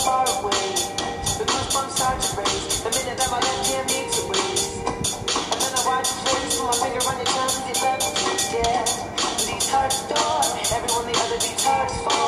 far away. The goosebumps start to raise the minute that my left hand makes a raise. And then I watch your face, put my finger on your tongue, 'cause you left me, yeah. These hearts adore everyone the other beats hearts for.